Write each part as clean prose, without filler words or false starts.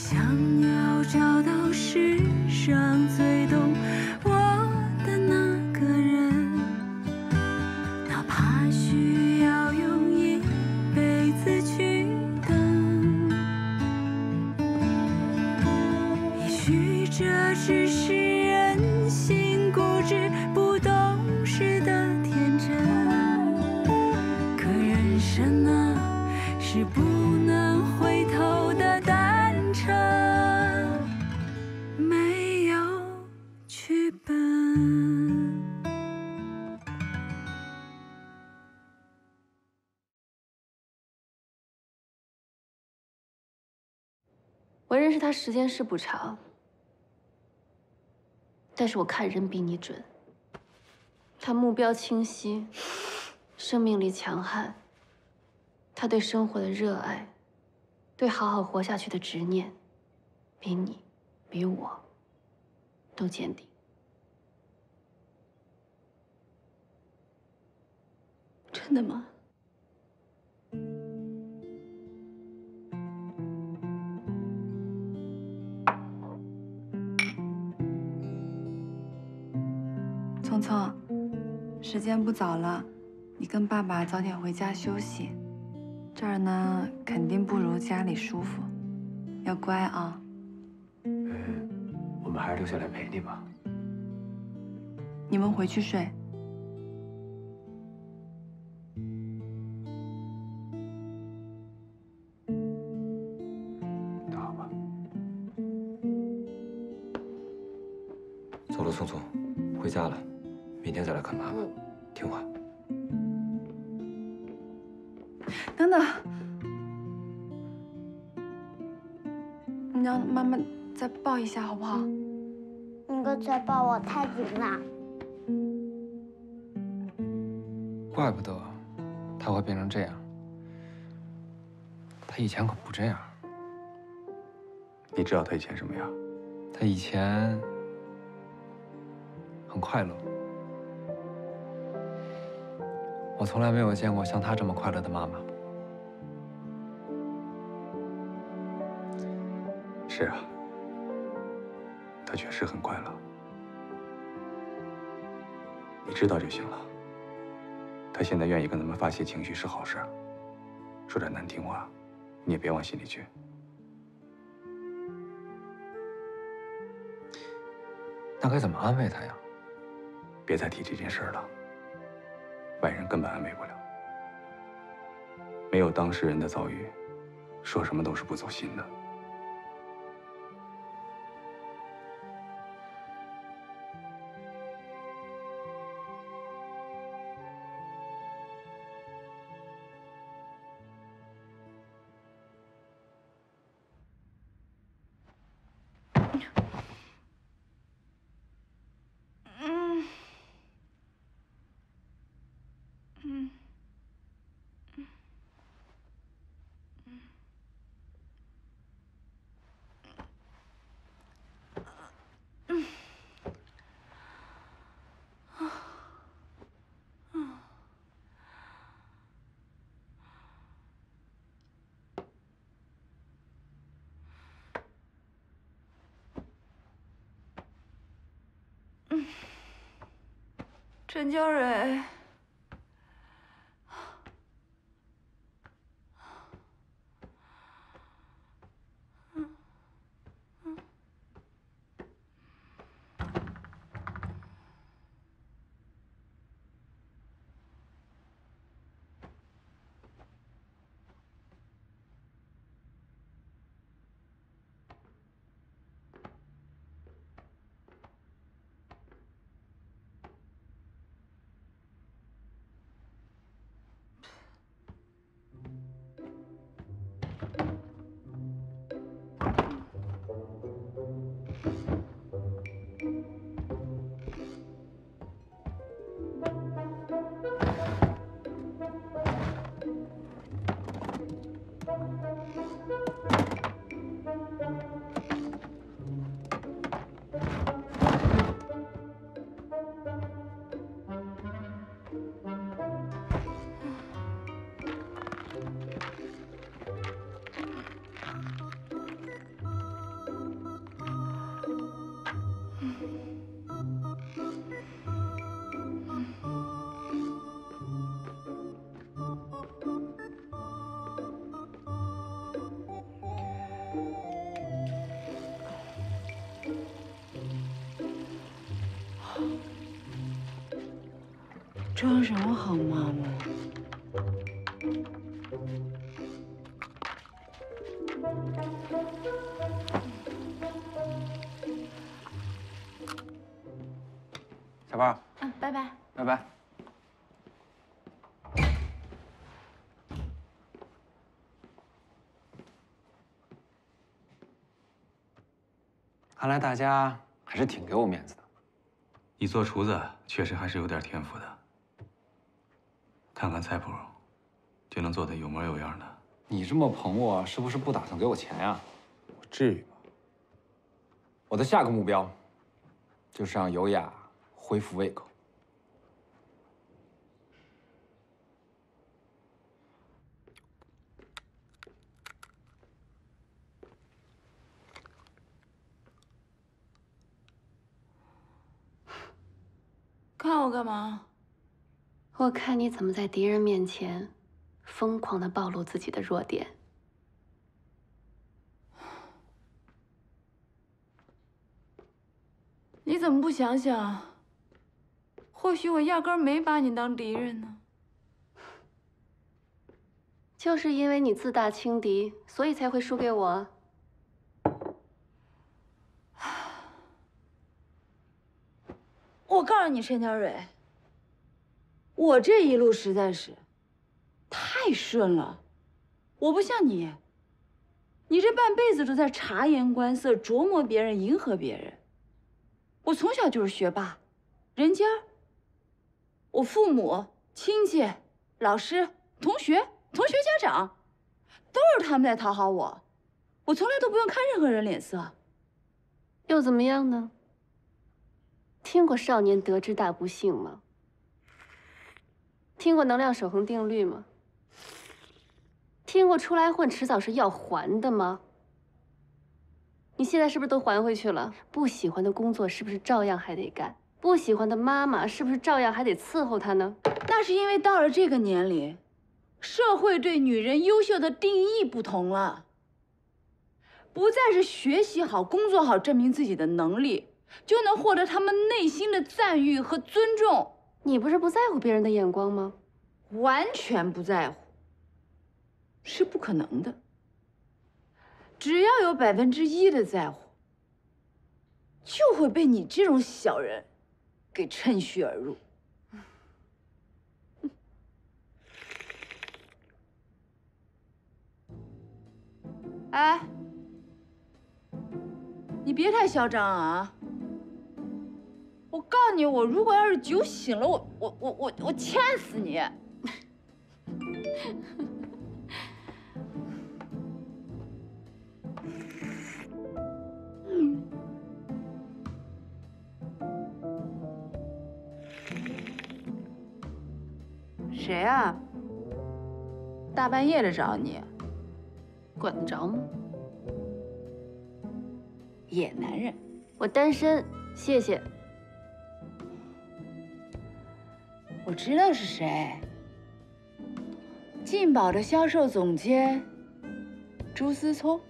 想要找到世上最懂我的那个人，哪怕需要用一辈子去等。也许这只是人心固执不懂事的天真，可人生啊，是不能回头的单程，没有剧本。 我认识他时间是不长，但是我看人比你准。他目标清晰，生命力强悍。他对生活的热爱，对好好活下去的执念，比你，比我，都坚定。 真的吗？ 聪聪，时间不早了，你跟爸爸早点回家休息。这儿呢，肯定不如家里舒服，要乖啊。 我们还是留下来陪你吧。 你们回去睡。 那好吧。 走了，聪聪，回家了，明天再来看妈妈，听话。 等等，你让妈妈再抱一下好不好？ 你刚才抱我太紧了。 怪不得他会变成这样，他以前可不这样。 你知道他以前什么样？ 他以前很快乐，我从来没有见过像他这么快乐的妈妈。 是啊，他确实很快乐。你知道就行了。他现在愿意跟咱们发泄情绪是好事，说点难听话，你也别往心里去。 那该怎么安慰他呀？ 别再提这件事了，外人根本安慰不了。没有当事人的遭遇，说什么都是不走心的。 陈娇蕊， 装什么好妈妈？ 小宝， 嗯，拜拜。 拜拜。看来大家还是挺给我面子的。 你做厨子确实还是有点天赋的，看看菜谱，就能做得有模有样的。 你这么捧我，是不是不打算给我钱呀？ 不至于吧？ 我的下个目标，就是让尤雅恢复胃口。 看我干嘛？ 我看你怎么在敌人面前疯狂地暴露自己的弱点。 你怎么不想想？或许我压根儿没把你当敌人呢。 就是因为你自大轻敌，所以才会输给我。 我告诉你，陈小蕊，我这一路实在是太顺了。我不像你，你这半辈子都在察言观色、琢磨别人、迎合别人。我从小就是学霸，人家，我父母、亲戚、老师、同学家长，都是他们在讨好我，我从来都不用看任何人脸色。 又怎么样呢？听过少年得志大不幸吗？听过能量守恒定律吗？听过出来混迟早是要还的吗？你现在是不是都还回去了？不喜欢的工作是不是照样还得干？不喜欢的妈妈是不是照样还得伺候她呢？ 那是因为到了这个年龄，社会对女人优秀的定义不同了，不再是学习好、工作好证明自己的能力，就能获得他们内心的赞誉和尊重。 你不是不在乎别人的眼光吗？ 完全不在乎，是不可能的。只要有1%的在乎，就会被你这种小人给趁虚而入。哎，你别太嚣张啊！我告诉你，我如果要是酒醒了，我掐死你！谁啊？大半夜的找你， 管得着吗？ 野男人。 我单身，谢谢。 我知道是谁，劲宝的销售总监朱思聪。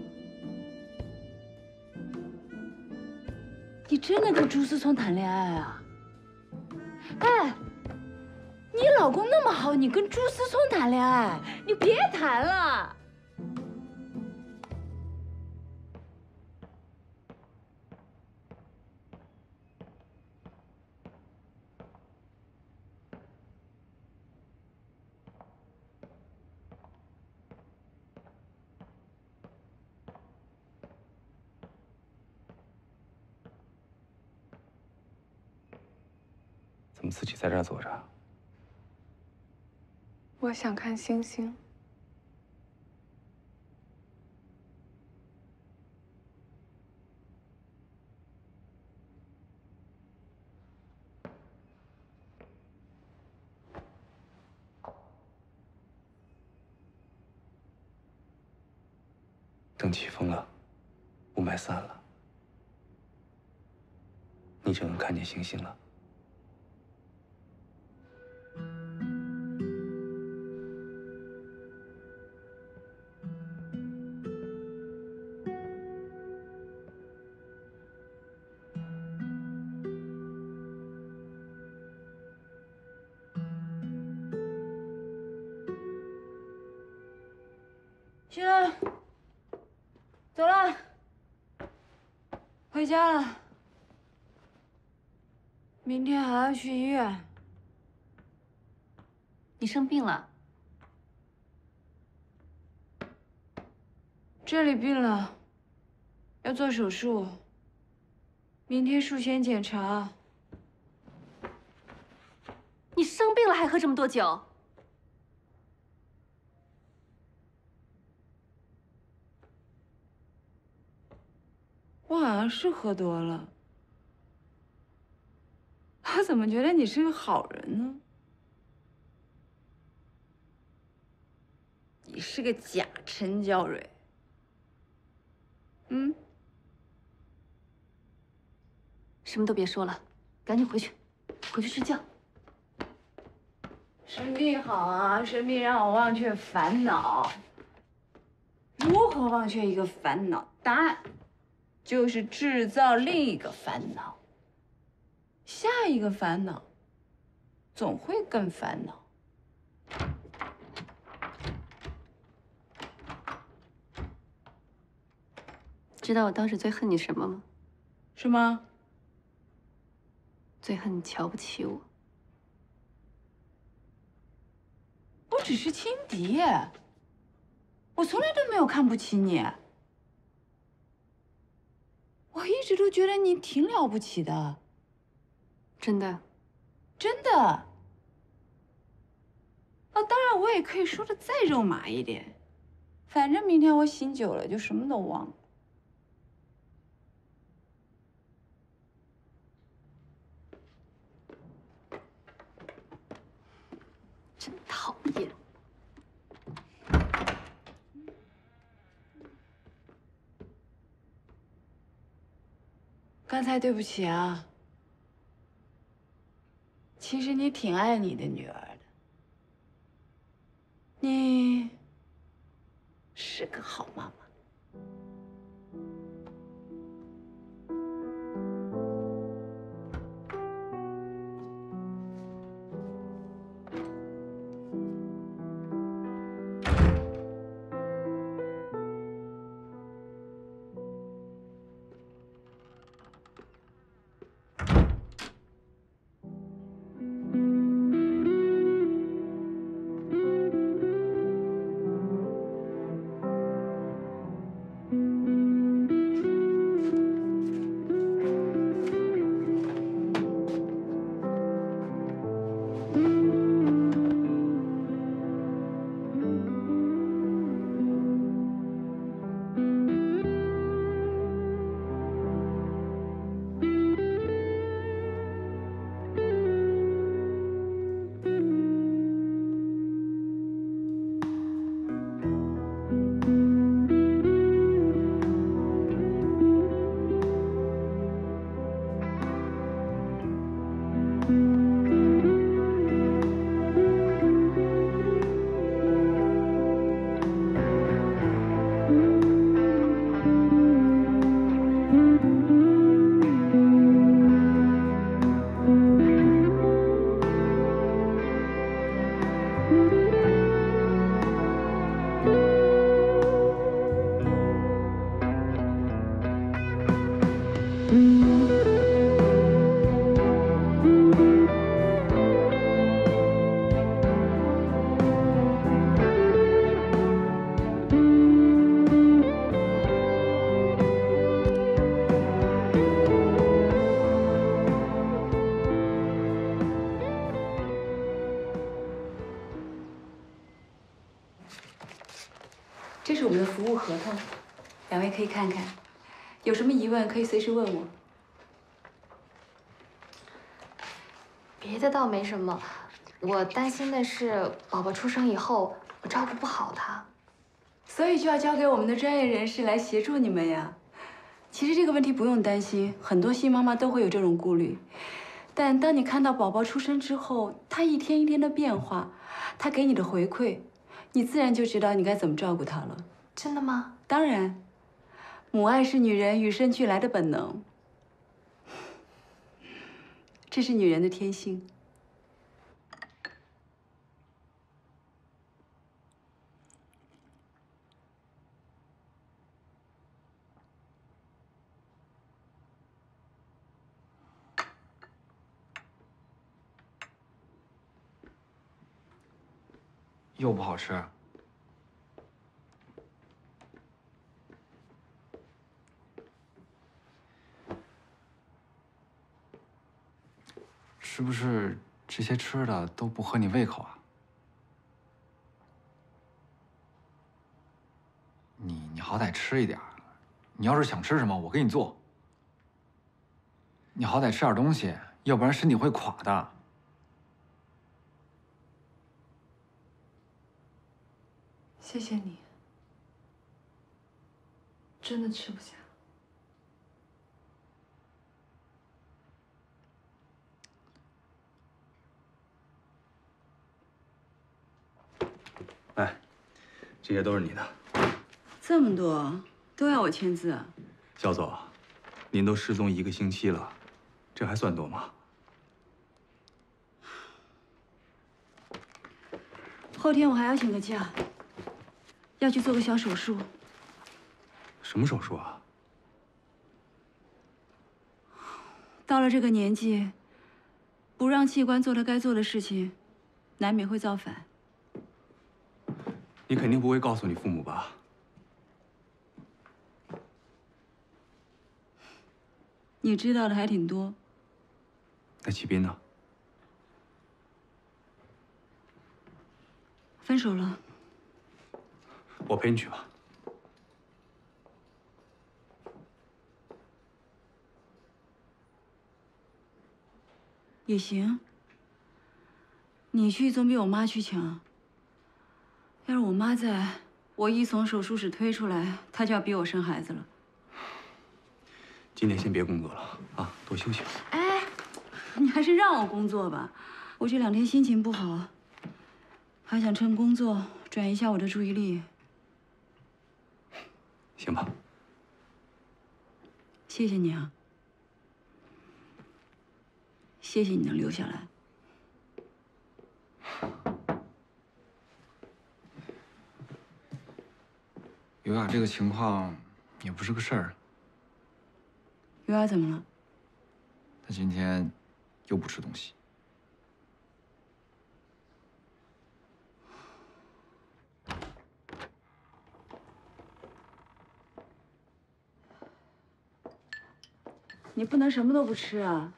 你真的跟朱思聪谈恋爱啊？哎，你老公那么好，你跟朱思聪谈恋爱，你别谈了。 怎么自己在这儿坐着？ 我想看星星。 等起风了，雾霾散了，你就能看见星星了。 了，走了，回家了。明天还要去医院。 你生病了？ 这里病了，要做手术。明天术前检查。 你生病了还喝这么多酒？ 我好像是喝多了。我怎么觉得你是个好人呢？你是个假陈娇蕊。嗯。 什么都别说了，赶紧回去，回去睡觉。 生病好啊，生病让我忘却烦恼。如何忘却一个烦恼？答案就是制造另一个烦恼。下一个烦恼总会更烦恼。 知道我当时最恨你什么吗？ 什么？ 最恨你瞧不起我。 我只是轻敌，我从来都没有看不起你。我一直都觉得你挺了不起的。 真的？ 真的。当然我也可以说的再肉麻一点，反正明天我醒酒了就什么都忘了。 真讨厌。 刚才对不起啊。其实你挺爱你的女儿的，你是个好妈妈。这是我们的服务合同，两位可以看看，有什么疑问可以随时问我。 别的倒没什么，我担心的是宝宝出生以后我照顾不好他， 所以就要交给我们的专业人士来协助你们呀。其实这个问题不用担心，很多新妈妈都会有这种顾虑。但当你看到宝宝出生之后，他一天一天的变化，他给你的回馈，你自然就知道你该怎么照顾他了。 真的吗？ 当然，母爱是女人与生俱来的本能，这是女人的天性。 又不好吃。是不是这些吃的都不合你胃口啊？你好歹吃一点。你要是想吃什么，我给你做。你好歹吃点东西，要不然身体会垮的。 谢谢你，真的吃不下。 哎，这些都是你的。 这么多都要我签字啊？ 肖总，您都失踪1个星期了，这还算多吗？ 后天我还要请个假，要去做个小手术。 什么手术啊？ 到了这个年纪，不让器官做了该做的事情，难免会造反。 你肯定不会告诉你父母吧？ 你知道的还挺多。 那启斌呢？ 分手了。 我陪你去吧。 也行。你去总比我妈去强。要是我妈在，我一从手术室推出来，她就要逼我生孩子了。 今天先别工作了啊，多休息。 哎，你还是让我工作吧。我这2天心情不好，还想趁工作转移一下我的注意力。 行吧。 谢谢你啊，谢谢你能留下来。 尤雅这个情况也不是个事儿。 尤雅怎么了？ 她今天又不吃东西。 你不能什么都不吃啊！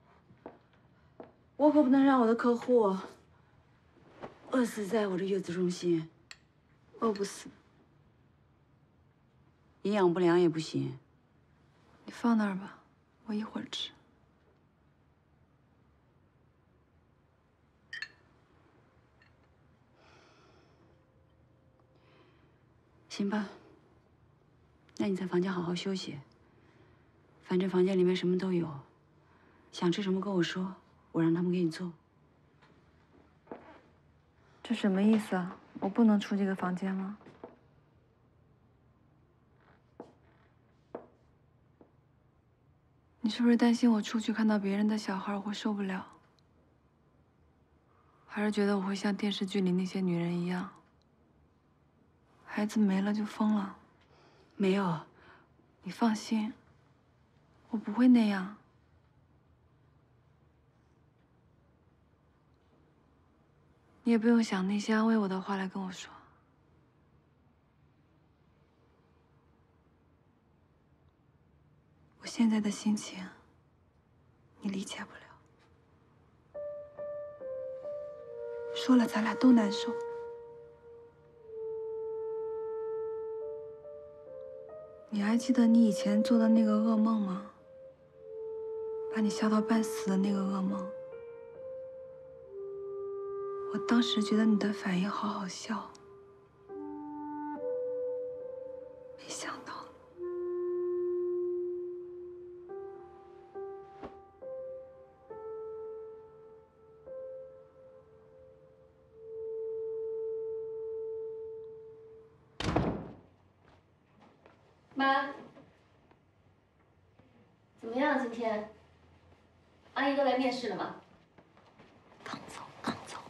我可不能让我的客户饿死在我这月子中心。 饿不死， 营养不良也不行。 你放那儿吧，我一会儿吃。 行吧，那你在房间好好休息。反正房间里面什么都有，想吃什么跟我说，我让他们给你做。 这什么意思啊？我不能出这个房间吗？你是不是担心我出去看到别人的小孩我会受不了？还是觉得我会像电视剧里那些女人一样，孩子没了就疯了？ 没有， 你放心，我不会那样。你也不用想那些安慰我的话来跟我说。我现在的心情，你理解不了。说了，咱俩都难受。你还记得你以前做的那个噩梦吗？把你吓到半死的那个噩梦。我当时觉得你的反应好好笑，没想到。 妈，怎么样？今天阿姨都来面试了吗？ 刚走，刚走。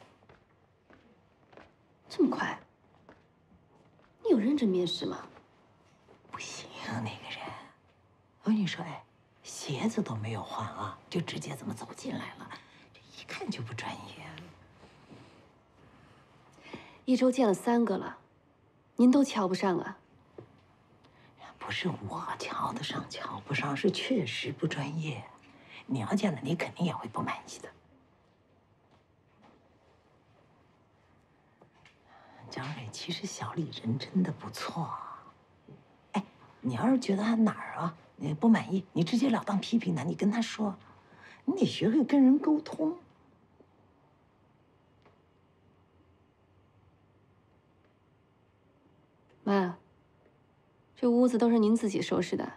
这么快？你有认真面试吗？ 不行，那个人，我跟你说，哎，鞋子都没有换啊，就直接这么走进来了，这一看就不专业。 一周见了3个了，您都瞧不上啊？ 不是我瞧得上瞧不上，是确实不专业。你要见了，你肯定也会不满意的。江蕊，其实小李人真的不错。哎，你要是觉得他哪儿啊你不满意，你直截了当批评他，你跟他说，你得学会跟人沟通。 妈，这屋子都是您自己收拾的。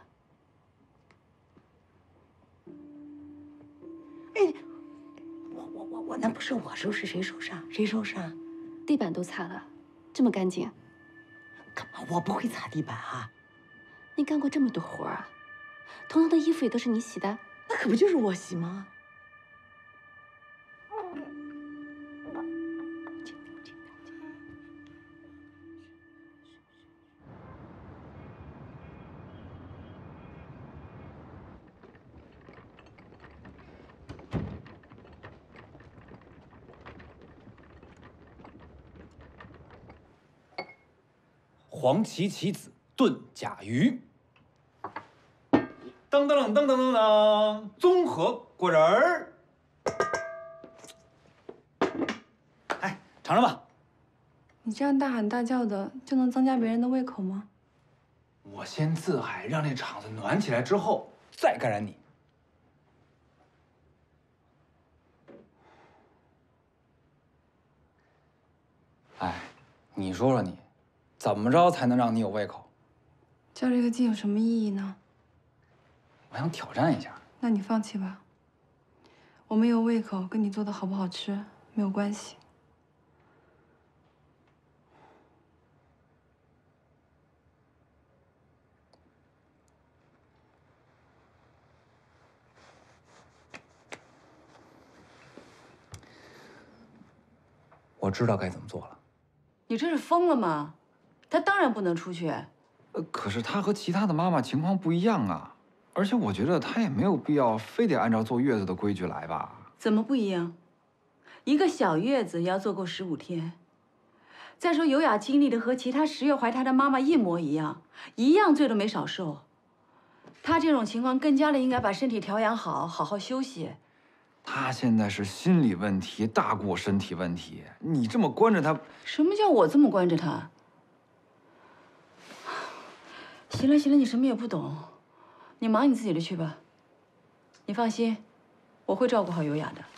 哎，我那不是我收拾，谁收拾啊？谁收拾啊？ 地板都擦了，这么干净。 干嘛？我不会擦地板啊。 你干过这么多活啊？彤彤的衣服也都是你洗的？ 那可不就是我洗吗？ 黄芪棋子炖甲鱼。噔噔噔噔噔噔噔，综合果仁儿。哎，尝尝吧。 你这样大喊大叫的，就能增加别人的胃口吗？ 我先自嗨，让这场子暖起来之后，再感染你。哎，你说说你，怎么着才能让你有胃口？ 较这个劲有什么意义呢？ 我想挑战一下。 那你放弃吧。我没有胃口，跟你做的好不好吃没有关系。 我知道该怎么做了。 你这是疯了吗？他当然不能出去。 可是他和其他的妈妈情况不一样啊，而且我觉得他也没有必要非得按照坐月子的规矩来吧？ 怎么不一样？一个小月子也要做够15天。再说尤雅经历的和其他10月怀胎的妈妈一模一样，一样罪都没少受。她这种情况更加的应该把身体调养好，好好休息。 他现在是心理问题大过身体问题，你这么关着他， 什么叫我这么关着他？行了行了，你什么也不懂，你忙你自己的去吧。你放心，我会照顾好尤雅的。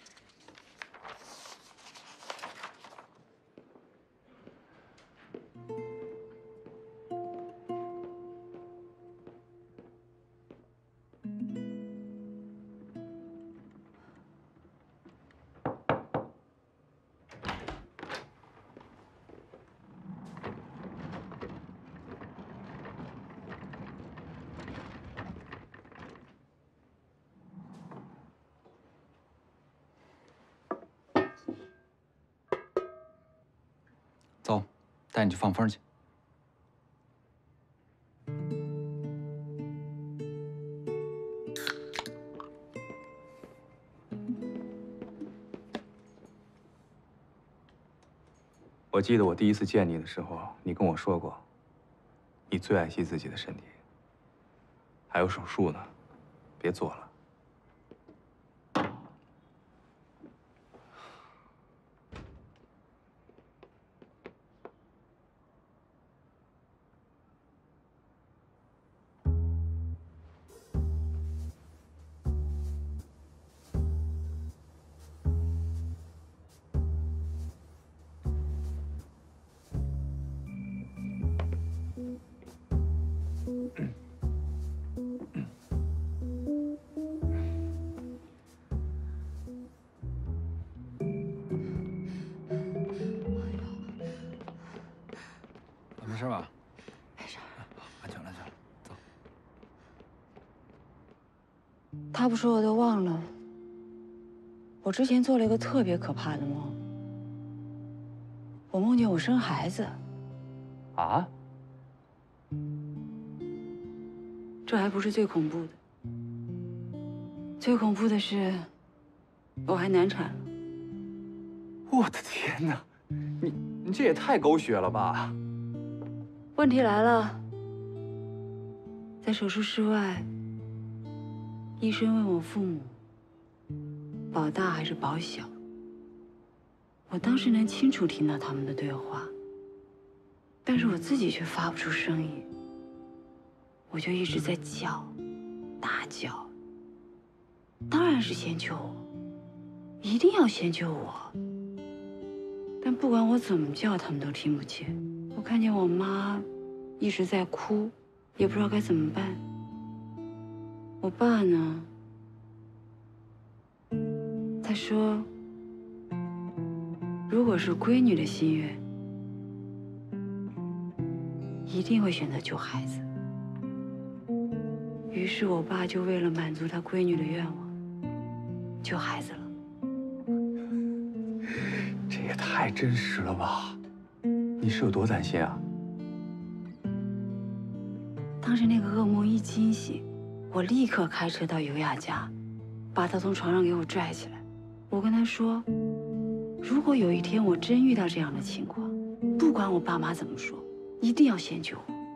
走，带你去放风去。 我记得我第一次见你的时候，你跟我说过，你最爱惜自己的身体。还有手术呢，别做了。 没事吧？ 没事。 安全了，安全了，走。 他不说我都忘了。我之前做了一个特别可怕的梦，我梦见我生孩子。 啊？ 这还不是最恐怖的，最恐怖的是，我还难产了。 我的天哪！你你这也太狗血了吧！ 问题来了，在手术室外，医生问我父母保大还是保小。我当时能清楚听到他们的对话，但是我自己却发不出声音，我就一直在叫，大叫。当然是先救我，一定要先救我。但不管我怎么叫，他们都听不见。我看见我妈一直在哭，也不知道该怎么办。我爸呢，他说，如果是闺女的心愿，一定会选择救孩子。于是我爸就为了满足他闺女的愿望，救孩子了。 这也太真实了吧！你是有多担心啊？ 当时那个噩梦一惊醒，我立刻开车到尤雅家，把她从床上给我拽起来。我跟她说，如果有一天我真遇到这样的情况，不管我爸妈怎么说，一定要先救我。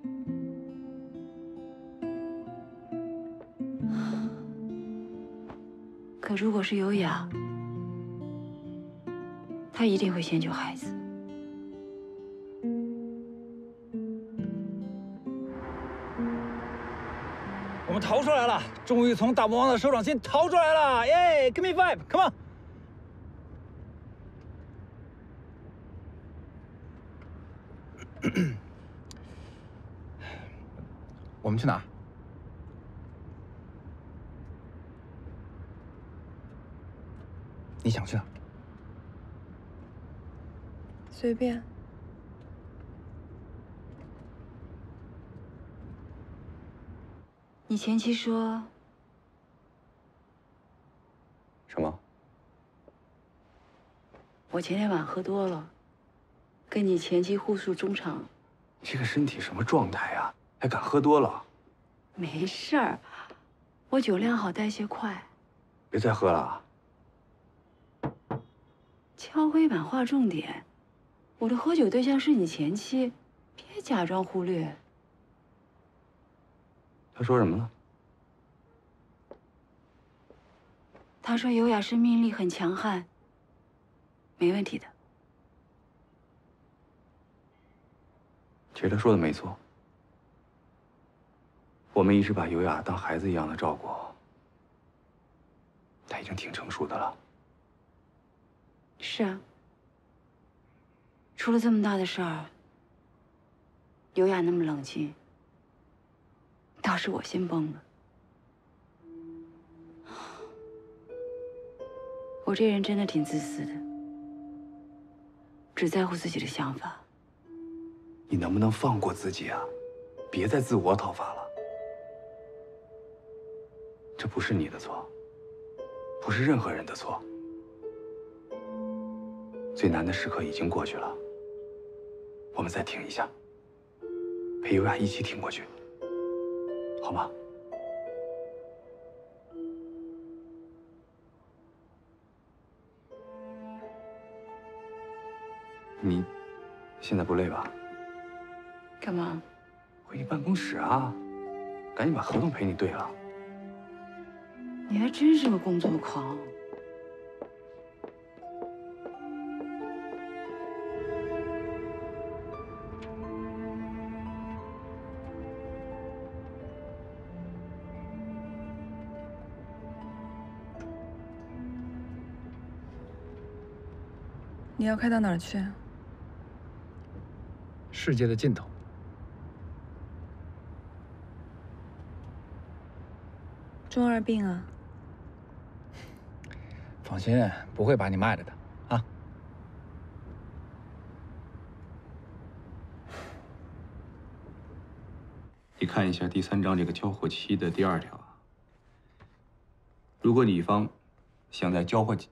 可如果是尤雅，她一定会先救孩子。 我们逃出来了，终于从大魔王的手掌心逃出来了！耶 ，Give me five，come on！ 我们去哪儿？你想去哪儿？ 随便。 你前妻说什么？ 我前天晚喝多了，跟你前妻互诉衷肠。 你这个身体什么状态啊？还敢喝多了？ 没事儿，我酒量好，代谢快。 别再喝了啊！ 敲黑板划重点，我的喝酒对象是你前妻，别假装忽略。 他说什么了？ 他说尤雅生命力很强悍，没问题的。 其实他说的没错，我们一直把尤雅当孩子一样的照顾，她已经挺成熟的了。 是啊，出了这么大的事儿，尤雅那么冷静，倒是我先崩了。我这人真的挺自私的，只在乎自己的想法。 你能不能放过自己啊？别再自我讨伐了。这不是你的错，不是任何人的错。最难的时刻已经过去了，我们再挺一下，陪尤雅一起挺过去，好吗？你现在不累吧？ 干嘛？ 回你办公室啊，赶紧把合同陪你对了。 你还真是个工作狂。 你要开到哪儿去？ 世界的尽头。 中二病啊！ 放心，不会把你卖了的啊。 你看一下第3章这个交货期的第2条啊。如果乙方想在交货期，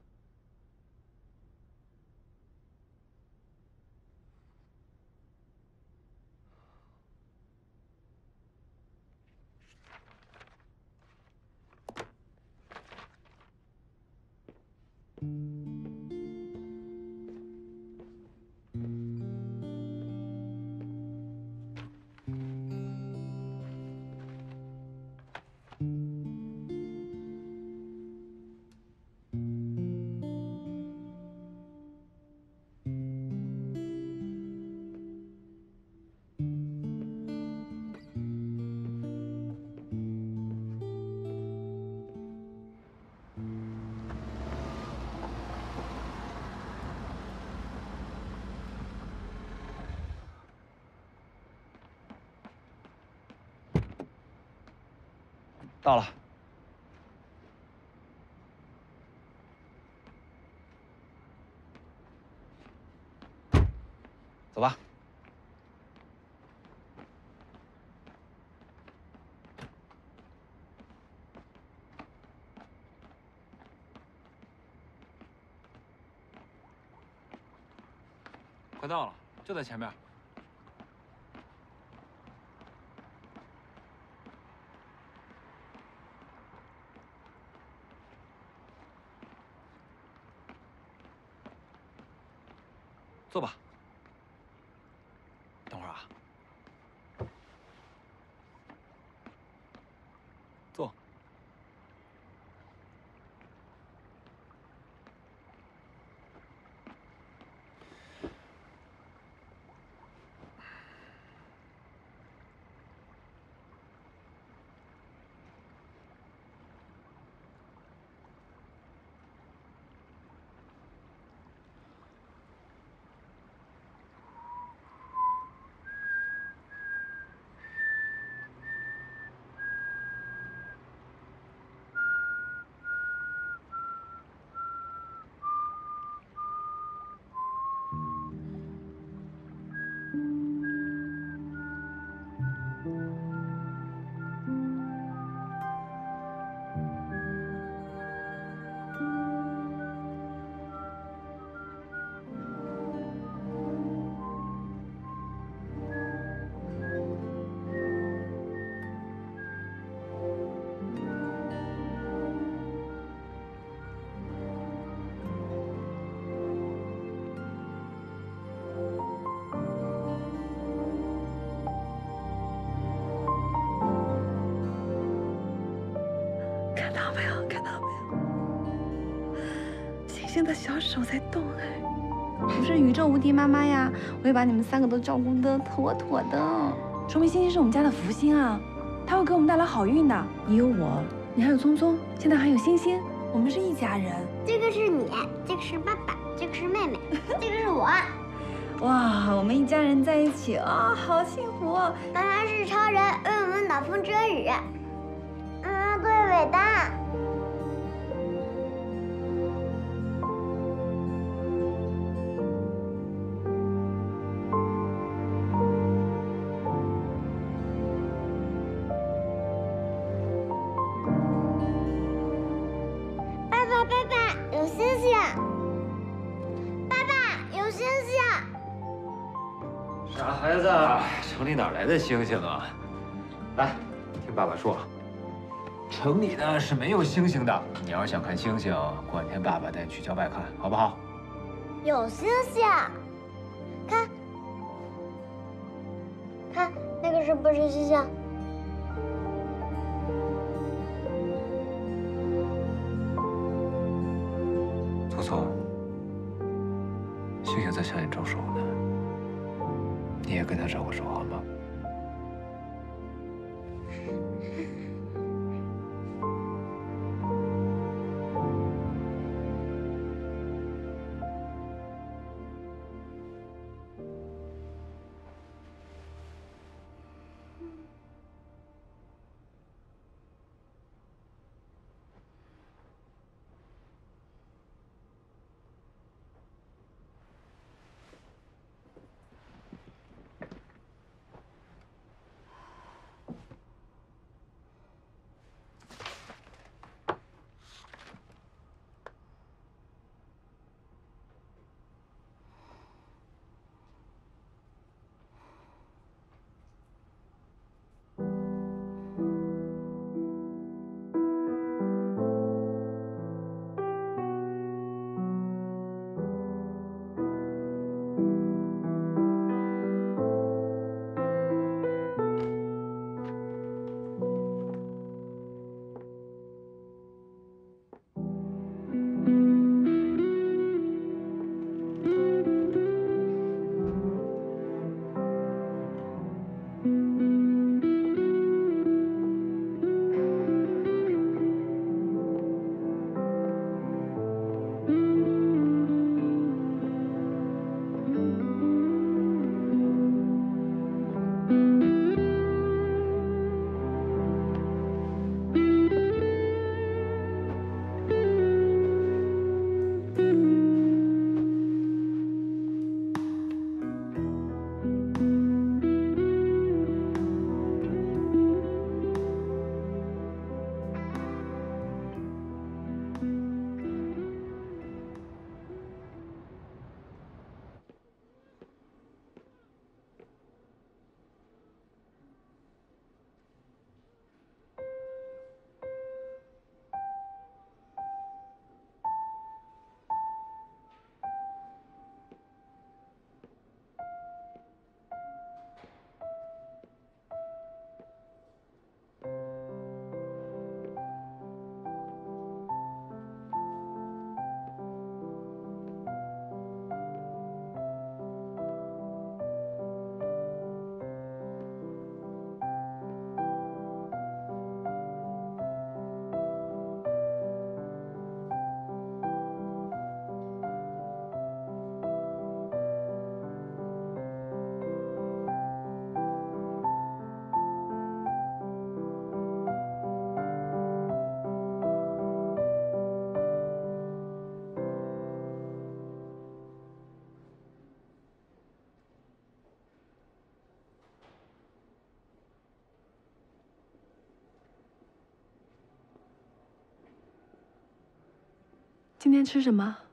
到了。走吧。快到了，就在前面。坐吧。等会儿啊。坐。 看到没有？看到没有？星星的小手在动哎！ 我是宇宙无敌妈妈呀，我会把你们3个都照顾得妥妥的。说明星星是我们家的福星啊，他会给我们带来好运的。你有我，你还有聪聪，现在还有星星，我们是一家人。 这个是你，这个是爸爸，这个是妹妹，这个是我。 哇，我们一家人在一起啊，好幸福哦！ 妈妈是超人，为我们挡风遮雨。妈妈最伟大。爸爸，爸爸，有星星！爸爸，有星星！ 傻孩子，城里哪来的星星啊？来，听爸爸说，城里呢是没有星星的。你要是想看星星，过两天爸爸带你去郊外看，好不好？ 有星星，看，看那个是不是星星？ 聪聪，星星在向你招手呢，你也跟他招个手好吗？ 今天吃什么？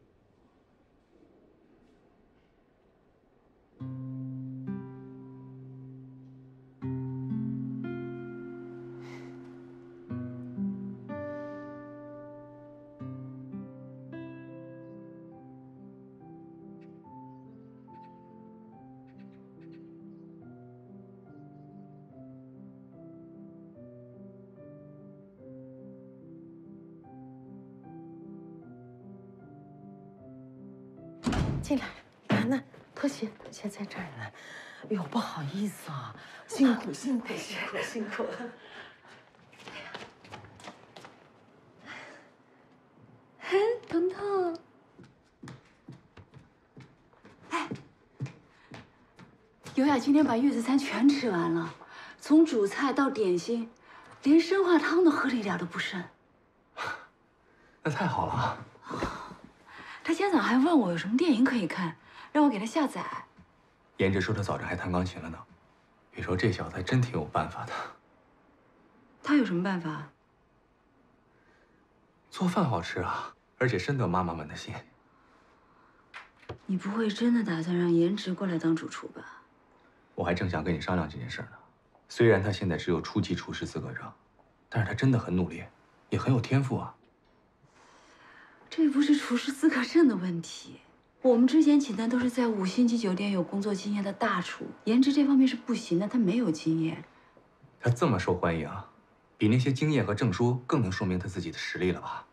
进来，那拖鞋在这儿呢。哎呦，不好意思啊，辛苦。 嘿，彤彤，哎，尤雅今天把月子餐全吃完了，从主菜到点心，连生化汤都喝了一点都不剩。 那太好了。 他今天早上还问我有什么电影可以看，让我给他下载。 颜值说他早上还弹钢琴了呢。别说这小子还真挺有办法的。 他有什么办法？ 做饭好吃啊，而且深得妈妈们的心。 你不会真的打算让颜值过来当主厨吧？ 我还正想跟你商量这件事呢。虽然他现在只有初级厨师资格证，但是他真的很努力，也很有天赋啊。 这不是厨师资格证的问题，我们之前请的都是在5星级酒店有工作经验的大厨，颜值这方面是不行的，他没有经验。 他这么受欢迎，比那些经验和证书更能说明他自己的实力了吧？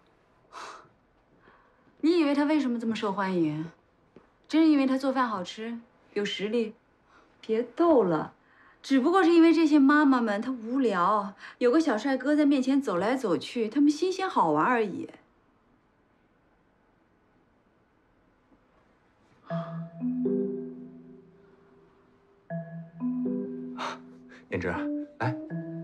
你以为他为什么这么受欢迎？真是因为他做饭好吃，有实力？别逗了，只不过是因为这些妈妈们她无聊，有个小帅哥在面前走来走去，他们新鲜好玩而已。 颜值，来。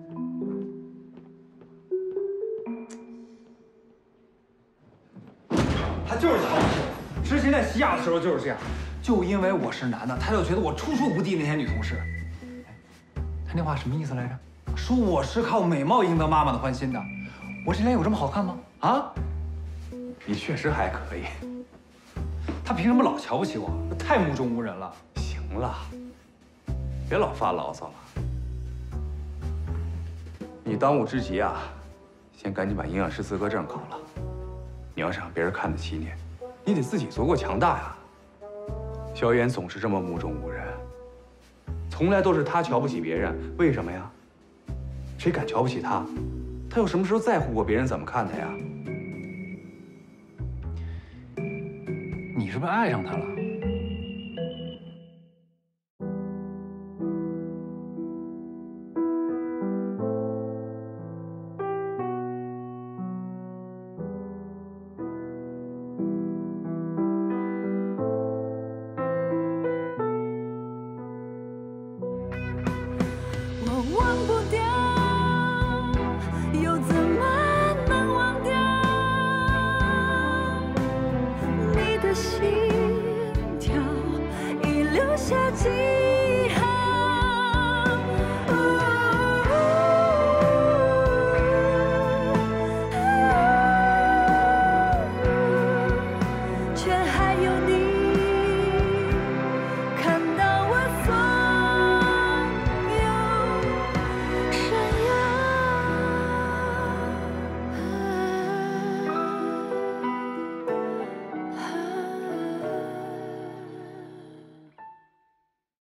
他就是瞧不起我。之前在西亚的时候就是这样，就因为我是男的，他就觉得我处处不敌那些女同事。他那话什么意思来着？说我是靠美貌赢得妈妈的欢心的。我这脸有这么好看吗？啊？ 你确实还可以。 他凭什么老瞧不起我？太目中无人了。 行了，别老发牢骚了。你当务之急啊，先赶紧把营养师资格证考了。你要是让别人看得起你，你得自己足够强大呀。萧炎总是这么目中无人，从来都是他瞧不起别人，为什么呀？谁敢瞧不起他？他有什么时候在乎过别人怎么看他呀？ 你是不是爱上他了？